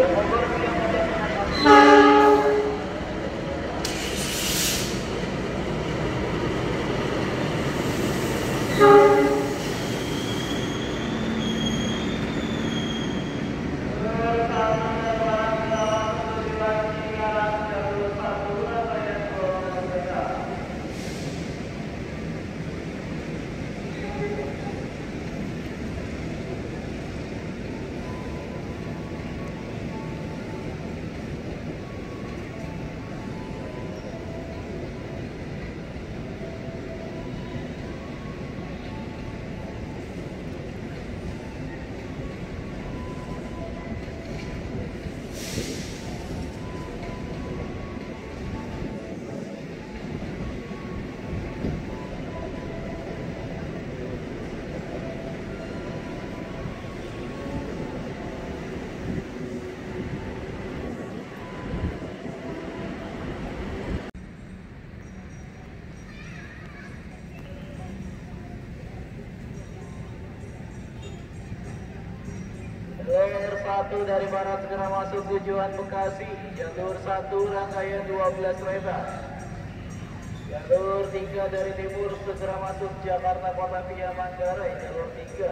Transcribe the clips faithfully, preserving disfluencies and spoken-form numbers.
Jalur satu dari barat segera masuk tujuan Bekasi. Jalur satu rangkaian dua belas kereta. Jalur tiga dari timur segera masuk Jakarta Kota via Manggarai. Jalur tiga.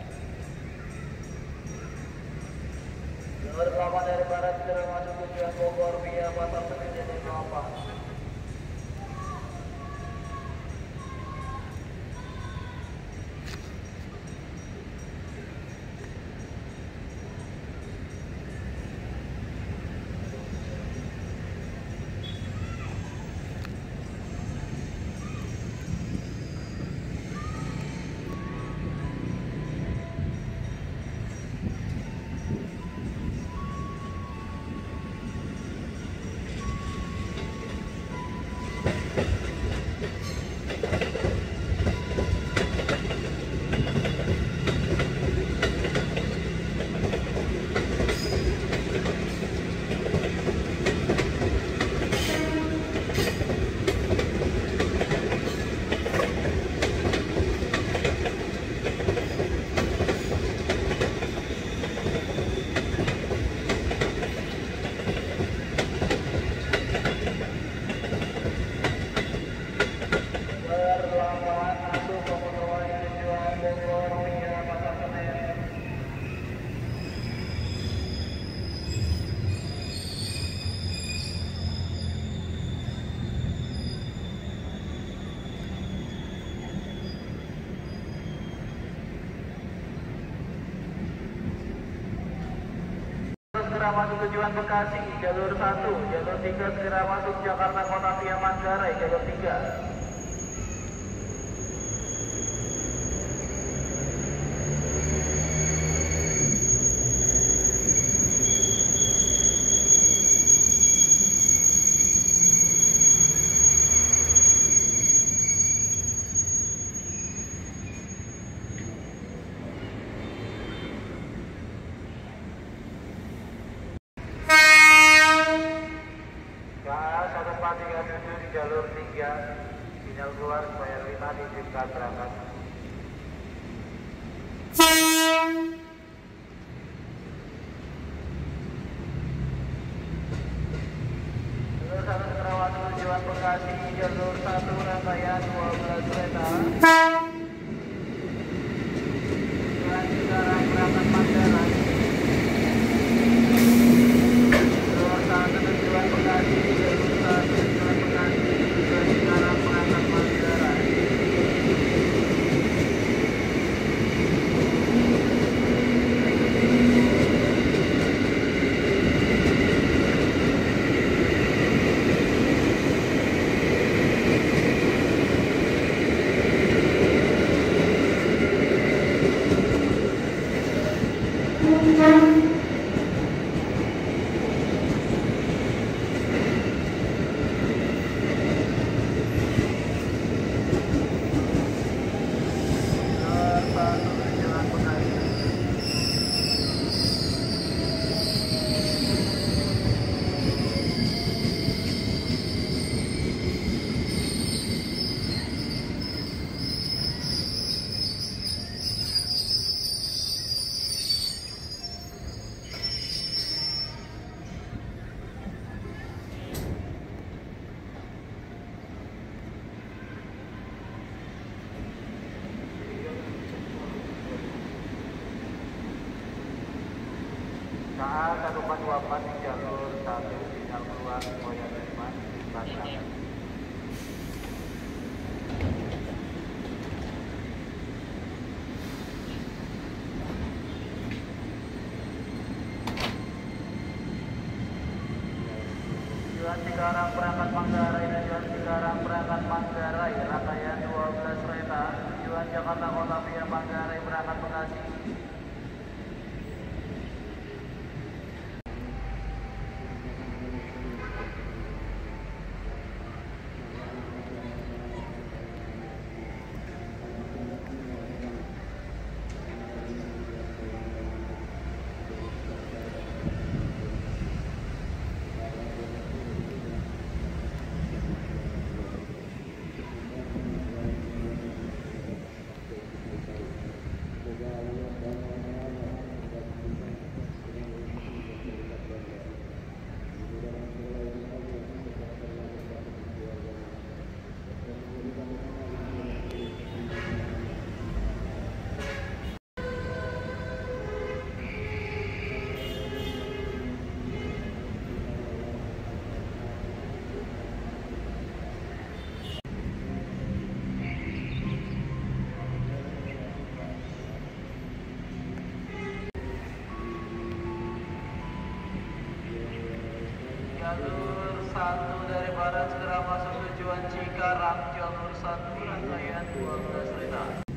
Jalur delapan dari barat segera masuk tujuan Bogor via Pasar Senen dan Kelapa. Segera masuk tujuan Bekasi, jalur satu, jalur tiga segera masuk Jakarta Kota via Manggarai, jalur tiga. tiga tujuh di jalur tiga, sinyal keluar supaya lima diizinkan berangkat. Jalur satu Kerawang tujuan Bekasi, jalur satu rangkaian dua belas kereta. Tujuan sekarang berangkat Manggarai. Jalur satu tujuan Bekasi, jalur satu tujuan Bekasi, tujuan sekarang berangkat Manggarai. K A satu empat dua empat di jalur satu sinyal keluar Boya Jerman Batam. Tujuan Cikarang berangkat Manggarai, tujuan Cikarang berangkat Manggarai, rangkaian dua belas kereta. Tujuan Jakarta Kota via Manggarai berangkat Bekasi. Jalur satu dari barat segera masuk tujuan Cikarang, jalur satu rangkaian dua belas kereta.